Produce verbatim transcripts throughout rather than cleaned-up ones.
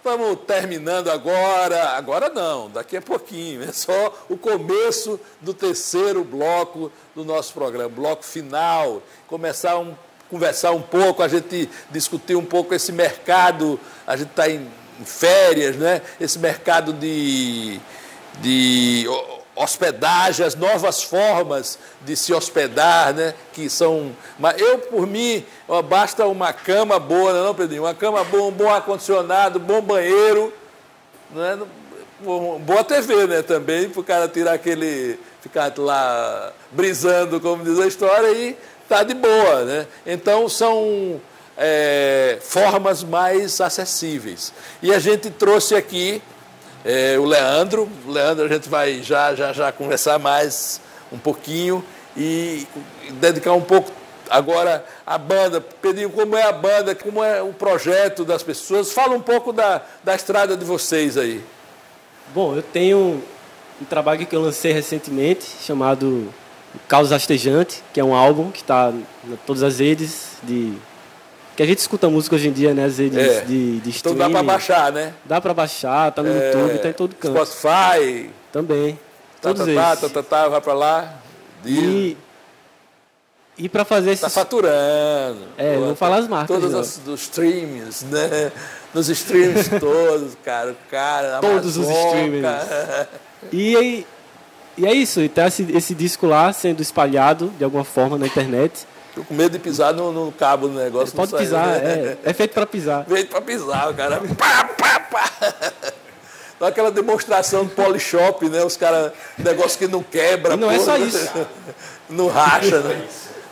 Estamos terminando agora, agora não, daqui a pouquinho, é só o começo do terceiro bloco do nosso programa, bloco final, começar a um, conversar um pouco, a gente discutir um pouco esse mercado, a gente está em, em férias, né? Esse mercado de, de hospedagem, as novas formas de se hospedar, né? Que são, mas eu, por mim, ó, basta uma cama boa, não, é não, Pedrinho? Uma cama boa, um bom ar-condicionado, bom banheiro, né? Boa T V, né? Também, para o cara tirar aquele, ficar lá brisando, como diz a história, e tá de boa, né? Então, são é, formas mais acessíveis. E a gente trouxe aqui É, o Leandro, o Leandro a gente vai já, já, já conversar mais um pouquinho e dedicar um pouco agora à banda. Pedrinho, como é a banda, como é o projeto das pessoas? Fala um pouco da, da estrada de vocês aí. Bom, eu tenho um trabalho que eu lancei recentemente, chamado Caos Astejante, que é um álbum que está em todas as redes de... que a gente escuta música hoje em dia, né? As redes é. de, de streaming. Então dá para baixar, né? Dá para baixar, tá no é. YouTube, tá em todo canto. Spotify. Também. Tá, todos tá, eles. tá, tá, tá, vai para lá. E, e para fazer esses... Tá faturando. É, pô, vou falar as marcas. Todos os dos streams, né? Nos streams todos, cara. O cara, todos os streamers. E, e é isso. E tá esse, esse disco lá sendo espalhado de alguma forma na internet. Tô com medo de pisar no, no cabo do negócio. Pode não pisar, é, é feito para pisar. Feito para pisar, o cara. Pá, pá, pá. Dá aquela demonstração do Polishop, né? Os caras, negócio que não quebra. E não pô, é só isso. Não racha, né?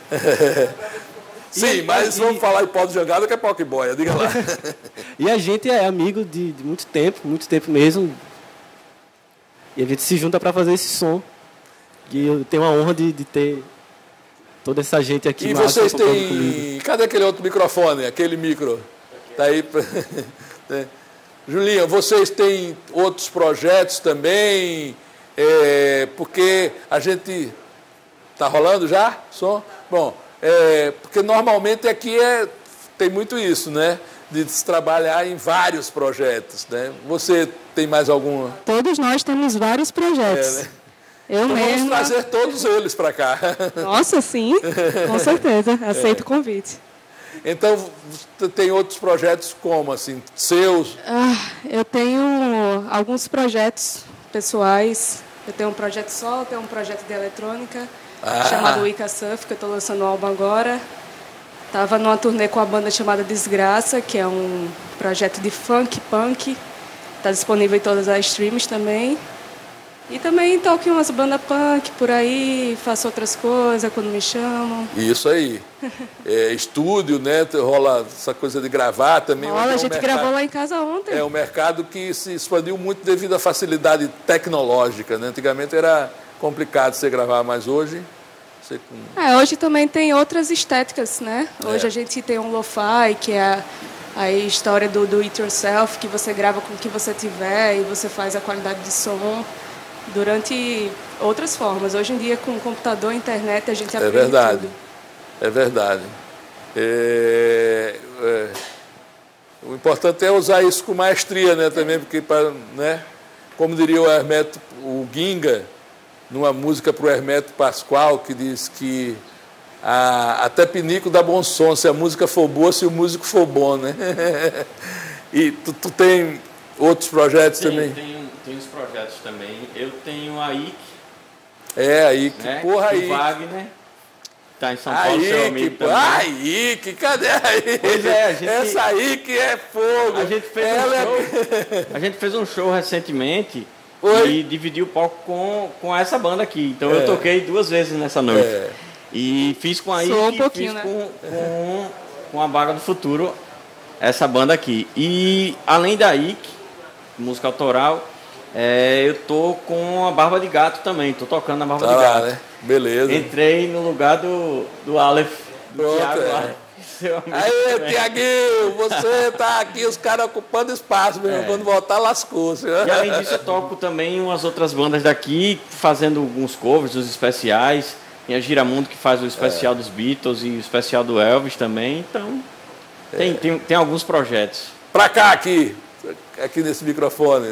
Sim, e, mas e, vamos falar em pó de jogada que é Pokéboy, diga lá. E a gente é amigo de, de muito tempo, muito tempo mesmo. E a gente se junta para fazer esse som. E eu tenho a honra de, de ter toda essa gente aqui. E vocês têm... Cadê aquele outro microfone? Aquele micro? Tá aí. Julinha, vocês têm outros projetos também? É, porque a gente... Tá rolando já? Som? Bom, é, porque normalmente aqui é, tem muito isso, né? De se trabalhar em vários projetos, né? Você tem mais alguma? Todos nós temos vários projetos. É, né? Eu então mesma... vamos trazer todos eles para cá. Nossa, sim, com certeza. Aceito é. o convite. Então, tem outros projetos como, assim, seus? Ah, eu tenho alguns projetos pessoais. Eu tenho um projeto solo, tenho um projeto de eletrônica, ah. chamado Wicca Surf, que eu estou lançando um álbum agora. Estava numa turnê com a banda chamada Desgraça, que é um projeto de funk, punk. Está disponível em todas as streams também. E também toco em umas bandas punk por aí, faço outras coisas quando me chamam. Isso aí. É, estúdio, né? Rola essa coisa de gravar também. Rola, é um a gente mercado, gravou lá em casa ontem. É um mercado que se expandiu muito devido à facilidade tecnológica, né? Antigamente era complicado você gravar, mas hoje... Você... É, hoje também tem outras estéticas, né? Hoje é. a gente tem um lo-fi, que é a, a história do do it yourself, que você grava com o que você tiver e você faz a qualidade de som durante outras formas. Hoje em dia, com computador e internet, a gente aprende É verdade, tudo. é verdade. É, é, o importante é usar isso com maestria, né, também, porque, pra, né, como diria o Hermeto, o Ginga, numa música para o Hermeto Pascoal, que diz que a, até pinico dá bom som, se a música for boa, se o músico for bom, né? E tu, tu tem outros projetos tem, também? Tenho, tenho os projetos também. Eu tenho a I C. É, a I C, né? porra, aí. O Wagner. Tá em São A Paulo, seu I C, amigo pô, também. a I C, cadê a I C? Pois é, a gente... Essa I C é fogo. A gente fez Ela um show, é... a gente fez um show recentemente. Oi? E dividi o palco com, com essa banda aqui. Então É. eu toquei duas vezes nessa noite. É. E fiz com a I C Soou um e pouquinho, fiz né? com, com, com a Vaga do Futuro, essa banda aqui. E além da I C, música autoral, é, eu tô com a Barba de Gato também. Tô tocando a Barba Tá de lá, Gato. né? Beleza. Entrei no lugar do, do Aleph, do Pronto, Thiago é. lá. Seu amigo Aí, também. Tiaguinho, você tá aqui, os caras ocupando espaço mesmo. É. Quando voltar, lascou-se. E além disso, eu toco também umas outras bandas daqui, fazendo alguns covers, os especiais. Tem a Giramundo, que faz o especial é. dos Beatles e o especial do Elvis também. Então, tem, é. tem, tem alguns projetos. Pra cá, aqui. aqui nesse microfone.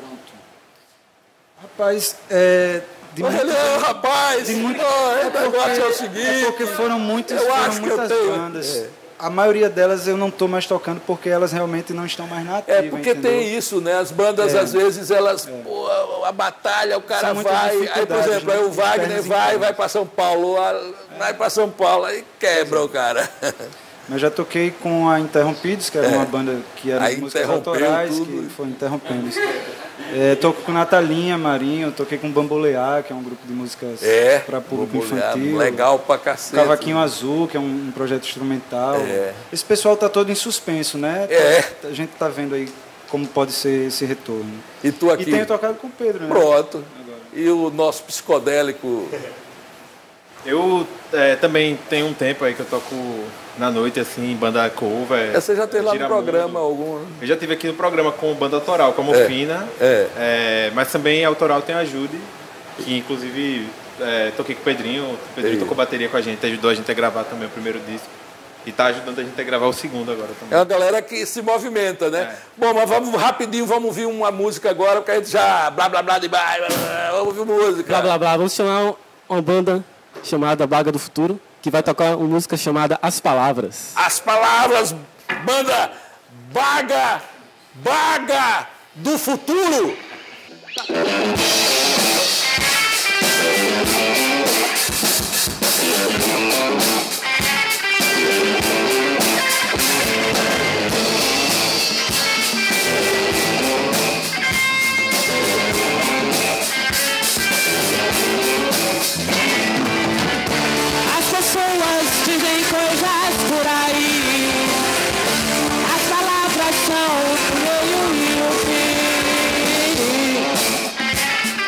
Rapaz, é... De muito, não, rapaz! De muito, oh, é, porque, negócio é o seguinte... É porque foram, muitos, foram muitas bandas. É. A maioria delas eu não estou mais tocando porque elas realmente não estão mais na ativa. É porque entendeu? Tem isso, né? As bandas, é. às vezes, elas... É. Pô, a batalha, o cara São vai... Aí, por exemplo, né? aí o Wagner vai, vai para São Paulo, vai para São Paulo, aí quebra o cara. Mas já toquei com a Interrompidos, que era é. uma banda que era de músicas autorais, tudo. Que foi interrompendo. É, toco com Natalinha Marinho, toquei com Bambolear, que é um grupo de músicas é, para público infantil. Legal pra cacete. Cavaquinho Azul, que é um, um projeto instrumental. É. Esse pessoal tá todo em suspenso, né? É. A gente tá vendo aí como pode ser esse retorno. E tu aqui? E tenho tocado com o Pedro, né? Pronto. Agora. E o nosso psicodélico... Eu é, também tenho um tempo aí que eu toco na noite, assim, banda cover. Você já teve lá no programa algum? Eu já tive aqui no programa com banda autoral, com a Morfina. É, é. É, mas também autoral tem a Ajude, que inclusive é, toquei com o Pedrinho. O Pedrinho Ei. tocou bateria com a gente, ajudou a gente a gravar também o primeiro disco. E tá ajudando a gente a gravar o segundo agora também. É uma galera que se movimenta, né? É. Bom, mas vamos rapidinho, vamos ouvir uma música agora, porque a gente já blá blá blá de baixo, vamos ouvir música. Blá blá blá, vamos chamar uma banda chamada Baga do Futuro, que vai tocar uma música chamada As Palavras. As Palavras, banda Baga, Baga do Futuro. Dizem coisas por aí, as palavras são o meio e o fim.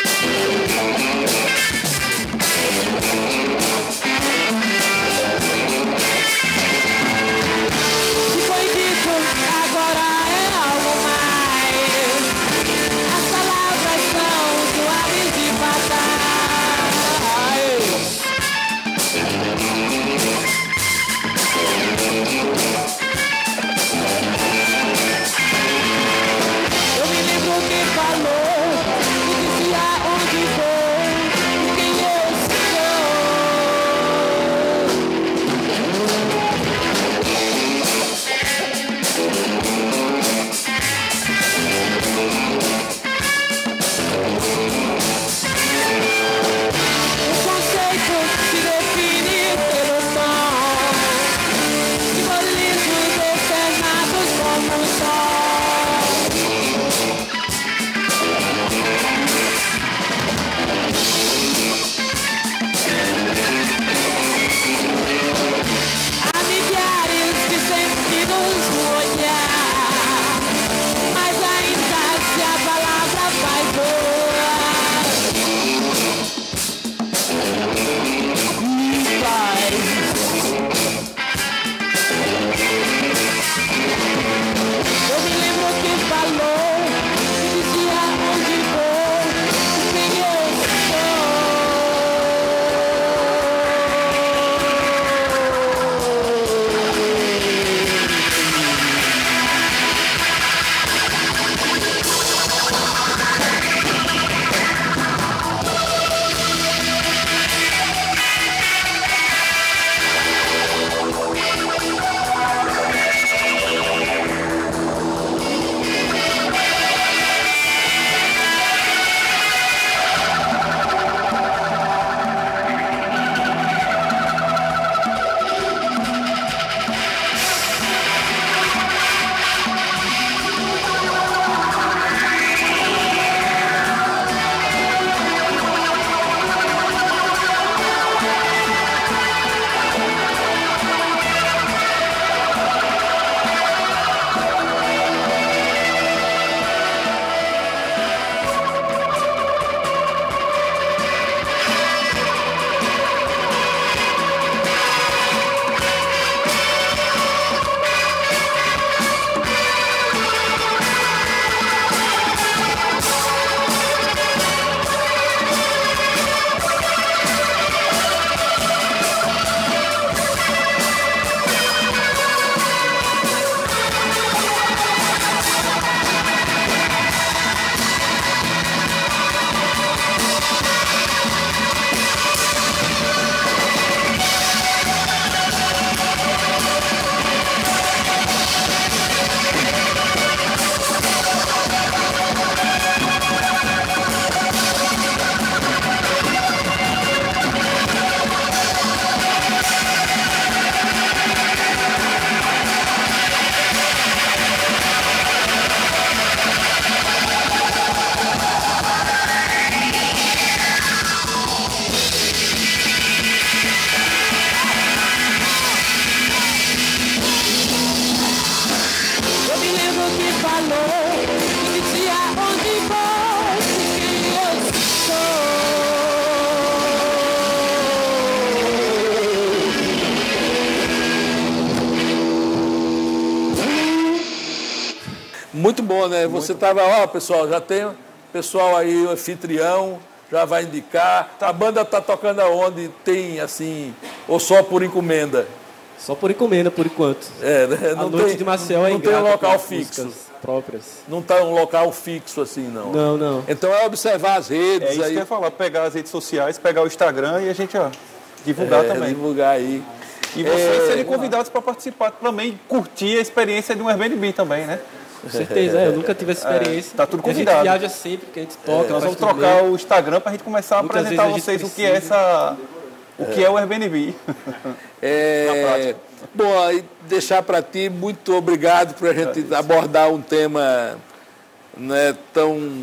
Muito bom, né? Muito Você estava, ó, pessoal, já tem pessoal aí, o anfitrião, já vai indicar. A banda está tocando aonde? Tem, assim, ou só por encomenda? Só por encomenda, por enquanto. É, né? Não a noite tem, de Maceió é não tem um local fixo. Próprias. Não está um local fixo assim, não. Não, não. Então é observar as redes. É isso aí. que eu ia falar, pegar as redes sociais, pegar o Instagram e a gente, ó, divulgar é, também. Divulgar aí. E vocês é, serem convidados para participar também, curtir a experiência de um Airbnb também, né? Com certeza, é, eu nunca tive essa experiência. É, tá tudo convidado. A gente viaja sempre, porque a gente toca. É, nós vamos trocar o Instagram para a gente começar a Muitas apresentar a vezes a vocês gente o que é essa, o que é o Airbnb. É, Na prática. Bom, aí deixar para ti, muito obrigado por a gente abordar um tema, né, tão,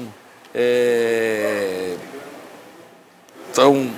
é, tão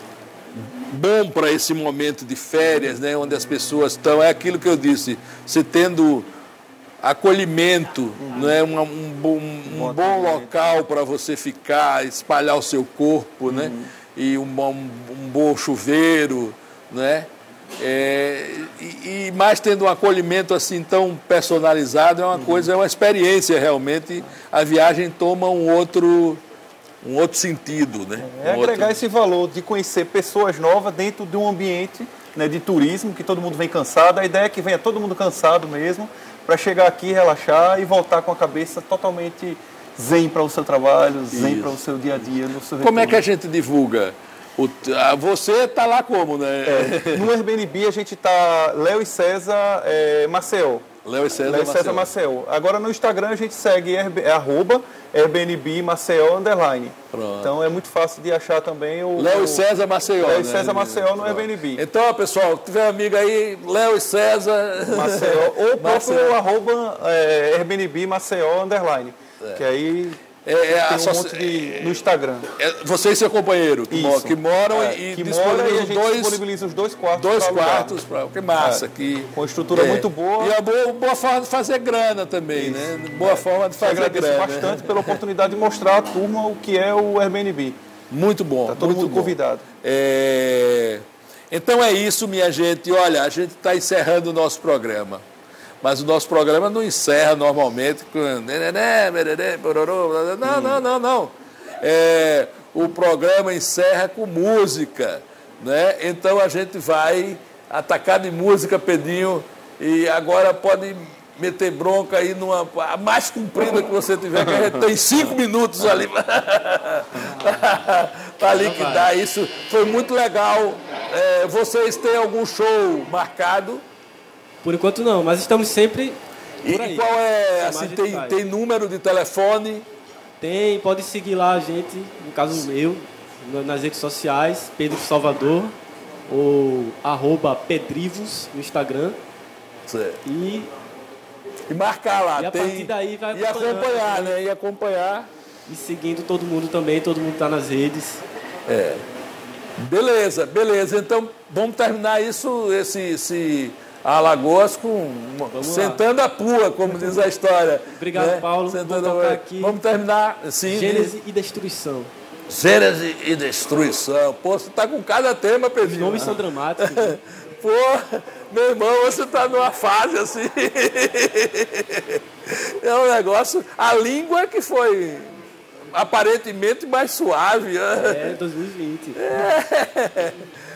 bom para esse momento de férias, né, onde as pessoas estão. É aquilo que eu disse, você tendo acolhimento, não é um, um, bom, um bom local para você ficar, espalhar o seu corpo, né, e um bom, um bom chuveiro, né. É, e, e mais tendo um acolhimento assim tão personalizado, é uma coisa, é uma experiência realmente. A viagem toma um outro, um outro sentido, né? É um agregar outro... esse valor de conhecer pessoas novas dentro de um ambiente, né, de turismo, que todo mundo vem cansado. A ideia é que venha todo mundo cansado mesmo, para chegar aqui, relaxar e voltar com a cabeça totalmente zen para o seu trabalho, zen para o seu dia a dia, no seu retorno. Como é que a gente divulga? O, você está lá como, né? É, no Airbnb a gente está Léo e César é, Maceió. Léo e César, Léo e César Maceió. Agora no Instagram a gente segue é, arroba Airbnb Maceió underline. Pronto. Então é muito fácil de achar também o... Léo e César Maceió. Léo e né? César Maceió no Pronto. Airbnb. Então, pessoal, tiver amigo aí, Léo e César Maceió. Ou Maceió. próprio arroba é, Airbnb Maceió underline. É. Que aí... É, é, tem um soci... monte de, no Instagram. É, você e seu companheiro que, mo que moram é, e que mora e a gente dois, disponibiliza os dois quartos. Dois quartos, pra, que massa. É, que, com estrutura é, muito boa. E a boa, boa forma de fazer grana também, Isso. né? Boa é, forma de fazer agradeço grana. bastante pela oportunidade de mostrar à turma o que é o Airbnb. Muito bom. Está todo muito mundo bom. convidado. É... Então é isso, minha gente. Olha, a gente está encerrando o nosso programa. Mas o nosso programa não encerra normalmente com... Não, não, não, não. É, o programa encerra com música, né? Então a gente vai atacar de música, Pedrinho, e agora pode meter bronca aí numa... A mais comprida que você tiver, que a gente tem cinco minutos ali para liquidar isso. Foi muito legal. É, vocês têm algum show marcado? Por enquanto não, mas estamos sempre por aí. E qual é, assim, tem, tem número de telefone? Tem, pode seguir lá a gente, no caso meu, nas redes sociais, Pedro Salvador, ou arroba Pedrivos no Instagram. Certo. E, e marcar lá. E a tem, partir daí vai e acompanhar, né? E acompanhar. E seguindo todo mundo também, todo mundo está nas redes. É. Beleza, beleza. Então, vamos terminar isso, esse... esse... Alagoas com Vamos sentando lá. A pua, como diz a história. Obrigado, né? Paulo. Sentando Vamos, aqui. Vamos terminar. Sim, Gênese e destruição. Gênese e destruição. Pô, você tá com cada tema, Pedro. Os nomes são dramáticos. Né? Pô, meu irmão, você tá numa fase assim. É um negócio. A língua que foi aparentemente mais suave. Né? É, dois mil e vinte. É,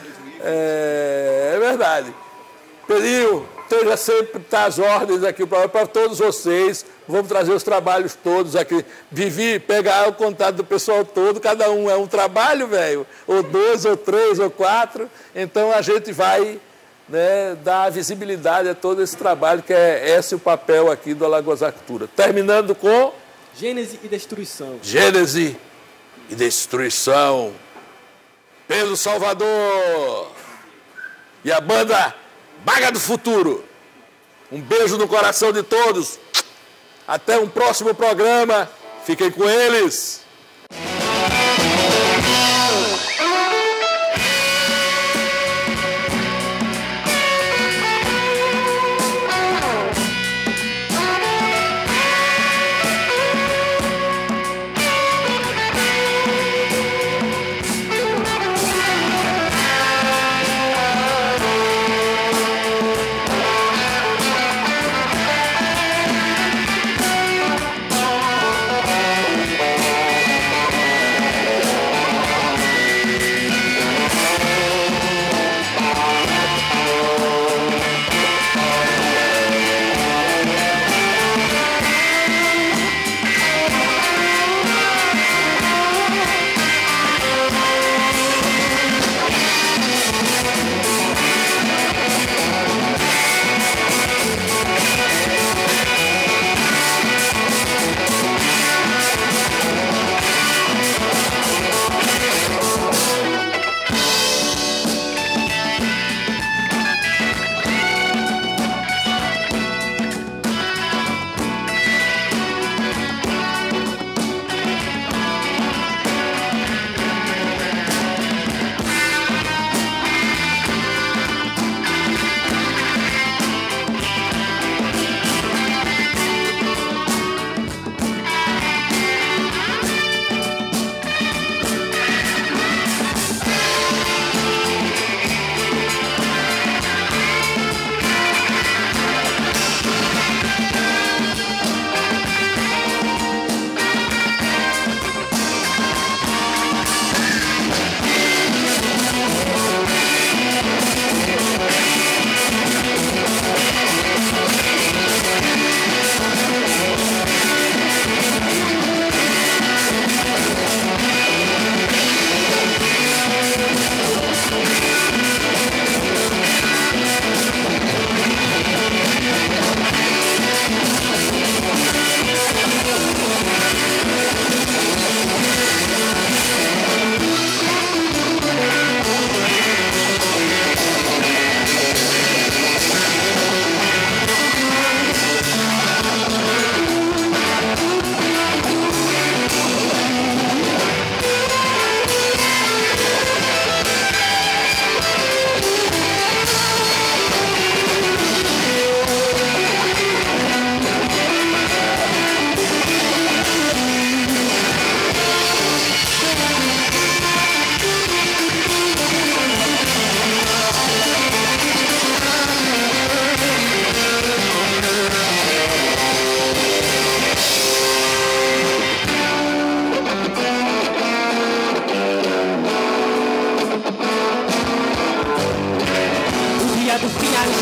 é, é verdade. Pedrinho, esteja sempre tá às ordens aqui para todos vocês. Vamos trazer os trabalhos todos aqui. Vivi, pegar o contato do pessoal todo, cada um é um trabalho, velho, ou dois, ou três, ou quatro. Então a gente vai, né, dar visibilidade a todo esse trabalho, que é esse o papel aqui do Alagoas Arquitetura. Terminando com... Gênese e destruição. Gênese e destruição. Pedro Salvador. E a banda... Baga do Futuro. Um beijo no coração de todos. Até um próximo programa. Fiquem com eles.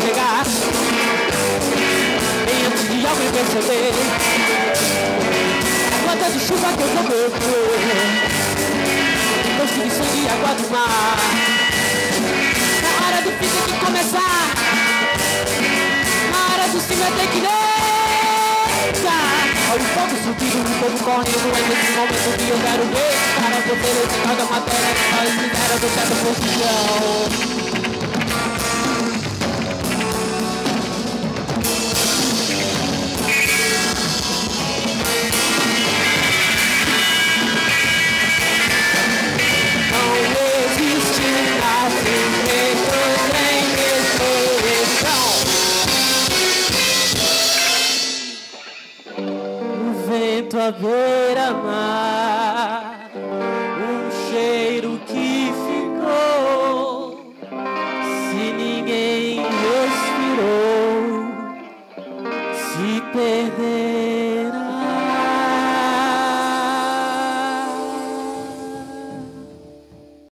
chegar, bem antes de alguém perceber a gota de chuva que eu vou beber, gosto de sangue e água do mar. Na hora do fim tem que começar, na hora do sim vai ter que deitar. Olha o fogo subindo, o povo correndo, é nesse momento que eu quero ver. Para você, esse tal da matéria, nós fizeram do certa posição.